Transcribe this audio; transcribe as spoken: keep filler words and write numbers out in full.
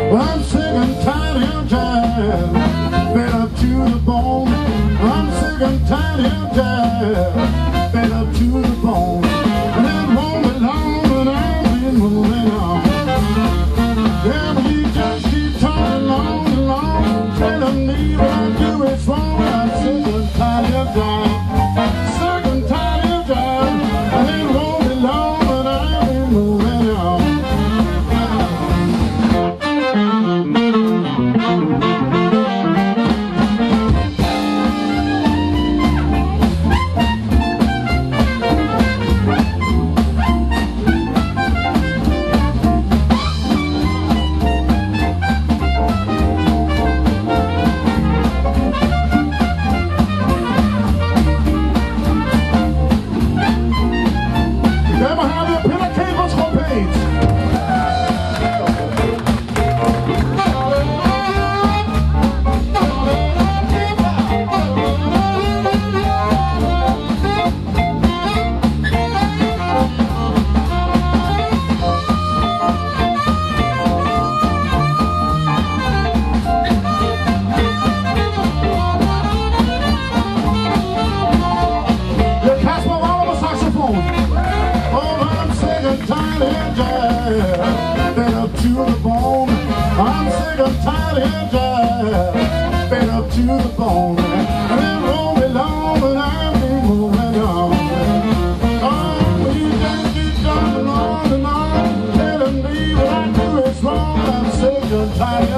Well, I'm sick and tired of jazz, fed up to the bone. I'm sick and tired of jazz, fed up to the bone. And it won't be long and I'll be moving on. Yeah, but you just keep talking long and long, telling me what I do is wrong. I'm sick and tired of jazz, sick and tired of jazz. And it won't be long and I'll be moving on. Fed up to the bone. I'm sick and tired of jazz, fed up to the bone. And it won't be long and I'll be moving on. Oh, you just keep talking on and on, telling me what I do is wrong. I'm sick and tired